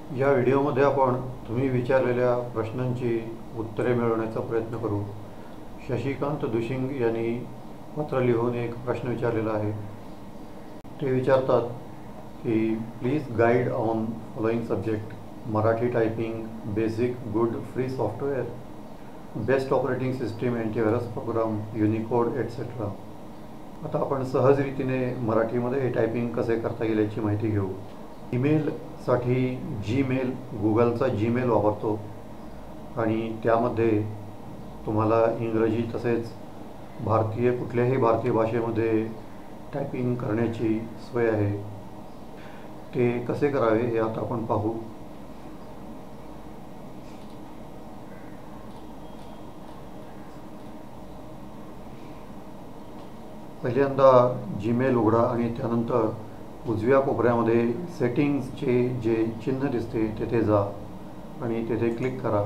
या व्हिडिओमध्ये आपण तुम्ही विचारलेल्या प्रश्नांची उत्तरे मिळवण्याचा प्रयत्न करू। शशिकांत दुशिंग यांनी पत्र लिहून एक प्रश्न विचारलेला आहे। ते विचारतात की please guide on following subject: Marathi typing, basic good free software, best operating system, antivirus program, Unicode etcetera. आता आपण सहज रीतीने मराठीमध्ये टायपिंग कसे करता येईल याची माहिती घेऊ। ईमेलसाठी जीमेल, गुगलचा जीमेल वापरतो आणि त्यामध्ये तुम्हाला इंग्रजी तसेच कुठल्याही भारतीय भाषेमध्ये टायपिंग करण्याची सोय आहे। ते कसे करावे हे आता आपण पाहू। पहिल्यांदा जीमेल उघडा आणि त्यानंतर उजव्या कोपऱ्यामध्ये सेटिंग्सचे जे चिन्ह दिसते तेथे जा आणि तेथे क्लिक करा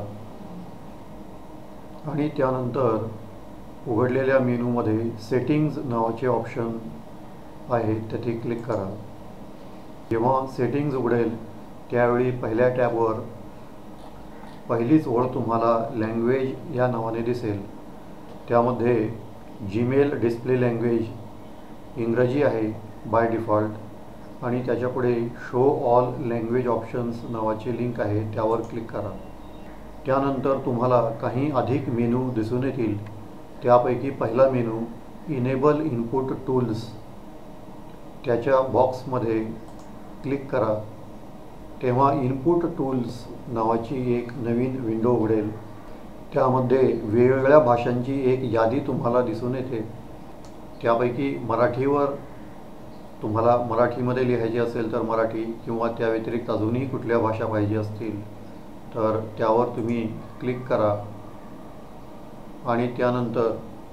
आणि त्यानंतर उघडलेल्या मेनूमध्ये सेटिंग्स नावाचे ऑप्शन आहे तेथे क्लिक करा। जेव्हा सेटिंग्स उघडेल त्यावेळी पहिल्या टॅबवर पहिलीच ओळ तुम्हाला लँग्वेज या नावाने दिसेल। त्यामध्ये जीमेल डिस्प्ले लँग्वेज इंग्रजी आहे बाय डिफॉल्ट आणि त्याच्यापुढे शो ऑल लँग्वेज ऑप्शन्स नावाची लिंक आहे, त्यावर क्लिक करा। त्यानंतर तुम्हाला काही अधिक मेनू दिसून येतील। त्यापैकी पहिला मेनू इनेबल इनपुट टूल्स, त्याच्या बॉक्समध्ये क्लिक करा। तेव्हा इनपुट टूल्स नावाची एक नवीन विंडो उघडेल। त्यामध्ये वेगवेगळ्या भाषांची एक यादी तुम्हाला दिसून येते। त्यापैकी मराठीवर तुम्हाला मराठीमध्ये लिहायचे असेल तर मराठी, किंवा त्या व्यतिरिक्त अजूनही कुठल्या भाषा पाहिजे असतील तर त्यावर तुम्ही क्लिक करा आणि त्यानंतर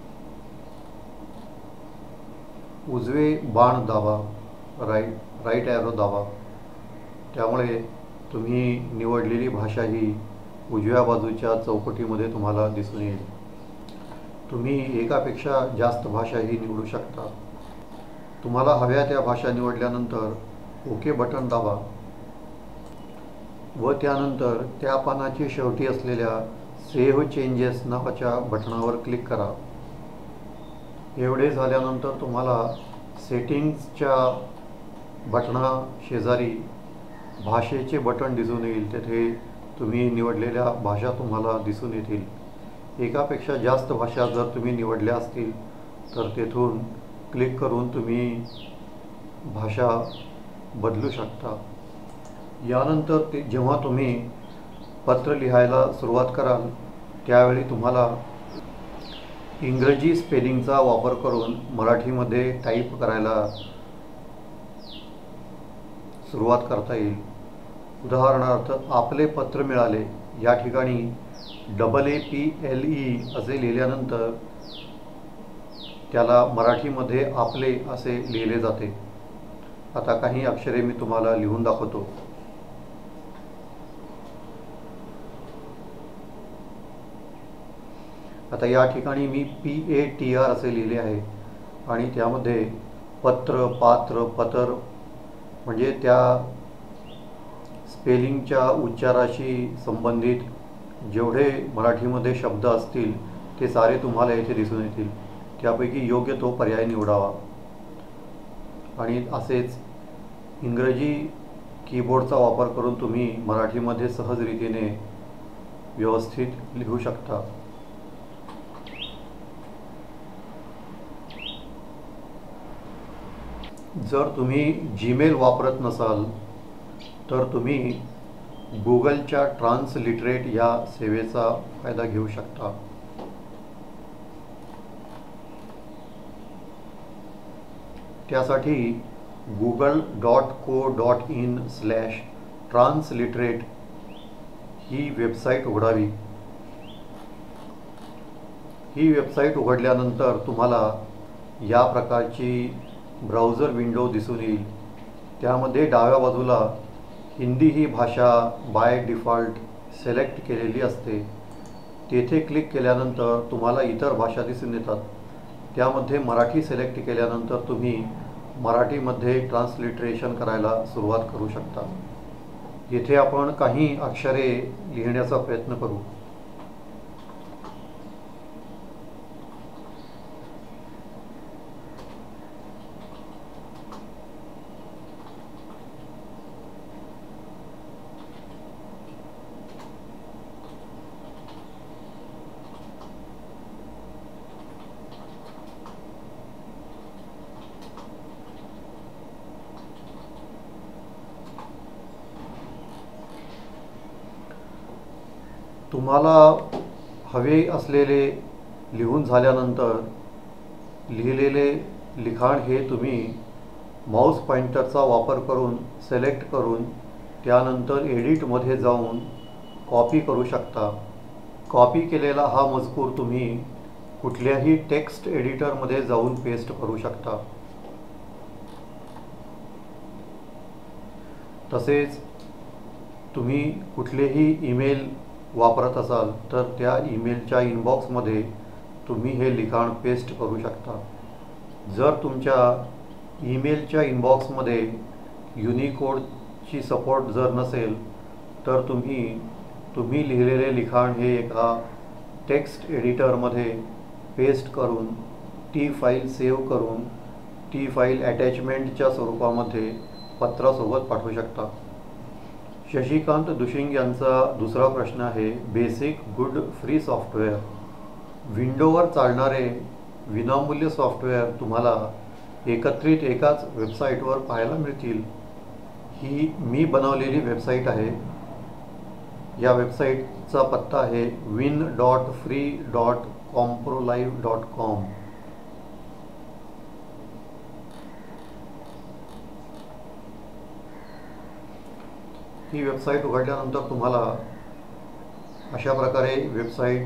उजवे बाण दाबा, राईट ॲरो दाबा। त्यामुळे तुम्ही निवडलेली भाषा ही उजव्या बाजूच्या चौकटीमध्ये तुम्हाला दिसून येईल। तुम्ही एकापेक्षा जास्त भाषाही निवडू शकता। तुम्हाला हव्या त्या भाषा निवडल्यानंतर ओके बटन दाबा व त्यानंतर त्या पानाची शेवटी असलेल्या सेव्ह चेंजेस नावाच्या बटणावर क्लिक करा। एवढे झाल्यानंतर तुम्हाला सेटिंग्सच्या बटणा शेजारी भाषेचे बटन दिसून येईल। तेथे तुम्ही निवडलेल्या भाषा तुम्हाला दिसून येतील। एकापेक्षा जास्त भाषा जर तुम्ही निवडल्या असतील तर तेथून क्लिक करून तुम्ही भाषा बदलू शकता। यानंतर जेव्हा तुम्ही पत्र लिहायला सुरुवात कराल त्यावेळी तुम्हाला इंग्रजी स्पेलिंगचा वापर करून मराठीमध्ये टाईप करायला सुरुवात करता येईल। उदाहरणार्थ, आपले पत्र मिळाले या ठिकाणी AAPLE असे लिहिल्यानंतर त्याला मराठीमध्ये आपले असे लिहिले जाते। आता काही अक्षरे मी तुम्हाला लिहून दाखवतो। आता या ठिकाणी मी PATR असे लिहिले आहे आणि त्यामध्ये पत्र, पात्र, पतर म्हणजे त्या स्पेलिंगच्या उच्चाराशी संबंधित जेवढे मराठीमध्ये शब्द असतील ते सारे तुम्हाला येथे दिसून येतील। त्यापैकी योग्य तो पर्याय निवडावा आणि असेच इंग्रजी कीबोर्डचा वापर करून तुम्ही मराठीमध्ये सहज रीतीने व्यवस्थित लिहू शकता। जर तुम्ही जीमेल वापरत नसाल तर तुम्ही गुगलच्या ट्रान्सलिटरेट या सेवेचा फायदा घेऊ शकता। त्यासाठी google.co.in/transliterate ही वेबसाईट उघडावी। ही वेबसाईट उघडल्यानंतर तुम्हाला या प्रकारची ब्राउझर विंडो दिसून येईल। त्यामध्ये डाव्या बाजूला हिंदी ही भाषा बाय डिफॉल्ट सिलेक्ट केलेली असते। तेथे क्लिक केल्यानंतर तुम्हाला इतर भाषा दिसून येतात। त्यामध्ये मराठी सिलेक्ट केल्यानंतर तुम्ही मराठीमध्ये ट्रान्सलिटरेशन करायला सुरुवात करू शकता। येथे आपण काही अक्षरे लिहिण्याचा प्रयत्न करू. तुम्हाला हवे असलेले लिहून झाल्यानंतर लिहिलेले लिखाण हे तुम्ही माऊस पॉइंटरचा वापर करून सिलेक्ट करून त्यानंतर एडिटमध्ये जाऊन कॉपी करू शकता. कॉपी केलेला हा मजकूर तुम्ही कुठल्याही टेक्स्ट एडिटरमध्ये जाऊन पेस्ट करू शकता. तसेच तुम्ही कुठलेही ईमेल वापरत असाल तर त्या ईमेलच्या इनबॉक्समध्ये तुम्ही हे लिखाण पेस्ट करू शकता. जर तुमच्या ईमेलच्या इनबॉक्समध्ये युनिकोडची सपोर्ट जर नसेल तर तुम्ही लिहिलेले लिखाण हे एका टेक्स्ट एडिटरमध्ये पेस्ट करून ती फाईल सेव्ह करून ती फाईल अटॅचमेंटच्या स्वरूपामध्ये पत्रासोबत पाठवू शकता. शशिकांत दुशिंग यांचा दुसरा प्रश्न आहे, बेसिक गुड फ्री सॉफ्टवेअर. विंडोवर चालणारे विनामूल्य सॉफ्टवेअर तुम्हाला एकत्रित एकाच वेबसाईटवर पाहायला मिळतील. ही मी बनवलेली वेबसाईट आहे. या वेबसाईटचा पत्ता आहे win.free.comprolive.com. ही वेबसाईट उघडल्यानंतर तुम्हाला अशा प्रकारे वेबसाईट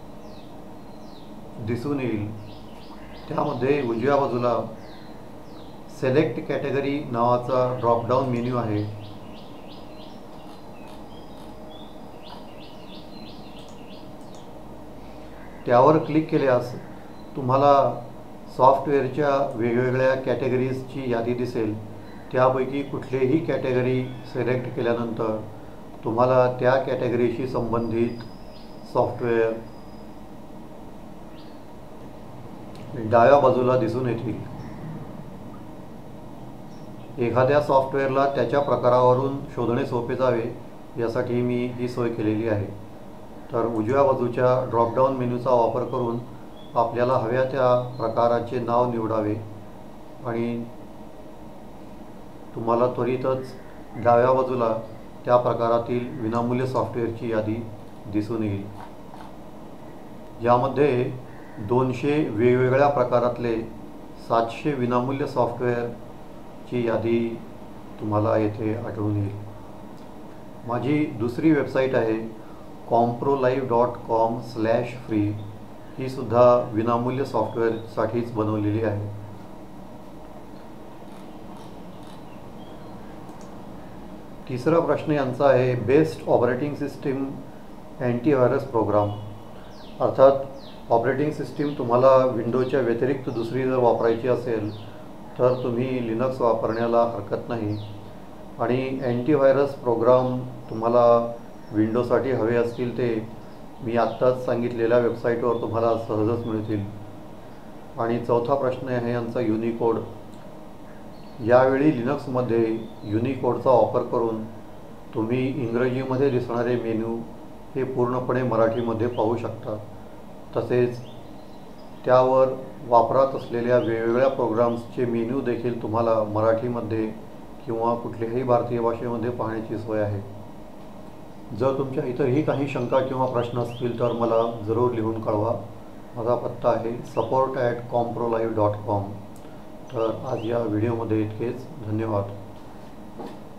दिसून येईल. त्यामध्ये उजव्या बाजूला सिलेक्ट कॅटेगरी नावाचा ड्रॉपडाऊन मेन्यू आहे. त्यावर क्लिक केल्यास तुम्हाला सॉफ्टवेअरच्या वेगवेगळ्या कॅटेगरीजची यादी दिसेल. त्यापैकी कुठलीही कॅटेगरी सिलेक्ट केल्यानंतर तुम्हाला त्या कॅटेगरीशी संबंधित सॉफ्टवेअर डाव्या बाजूला दिसून येतील. एखाद्या सॉफ्टवेअरला त्याच्या प्रकारावरून शोधणे सोपे जावे यासाठी मी ही सोय केलेली आहे. तर उजव्या बाजूच्या ड्रॉपडाऊन मेनूचा वापर करून आपल्याला हव्या त्या प्रकाराचे नाव निवडावे आणि तुम्हाला त्वरितच डाव्या बाजूला त्या प्रकारातील विनामूल्य सॉफ्टवेअरची यादी दिसून येईल. यामध्ये 200 वेगवेगळ्या प्रकारातले 700 विनामूल्य सॉफ्टवेअरची यादी तुम्हाला येथे आढळून येईल. माझी दुसरी वेबसाईट आहे comprolive.com/free. ही सुद्धा विनामूल्य सॉफ्टवेअरसाठीच बनवलेली आहे. तिसरा प्रश्न यांचा आहे, best operating system antivirus program. अर्थात ऑपरेटिंग सिस्टीम तुम्हाला विंडोच्या व्यतिरिक्त दुसरी जर वापरायची असेल तर तुम्ही लिनक्स वापरण्याला हरकत नाही. आणि अँटीव्हायरस प्रोग्राम तुम्हाला विंडोसाठी हवे असतील ते मी आत्ताच सांगितलेल्या वेबसाईटवर तुम्हाला सहजच मिळतील. आणि चौथा प्रश्न आहे यांचा युनिकोड. यावेळी लिनक्समध्ये युनिकोडचा वापर करून तुम्ही इंग्रजीमध्ये दिसणारे मेनू हे पूर्णपणे मराठीमध्ये पाहू शकता. तसेच त्यावर वापरात असलेल्या वेगवेगळ्या प्रोग्राम्सचे मेनू देखील तुम्हाला मराठीमध्ये किंवा कुठल्याही भारतीय भाषेमध्ये पाहण्याची सोय आहे. जर तुमच्या इतरही काही शंका किंवा प्रश्न असतील तर मला जरूर लिहून कळवा. माझा पत्ता आहे support@comprolive.com. तर आज या व्हिडिओमध्ये इतकेच. धन्यवाद.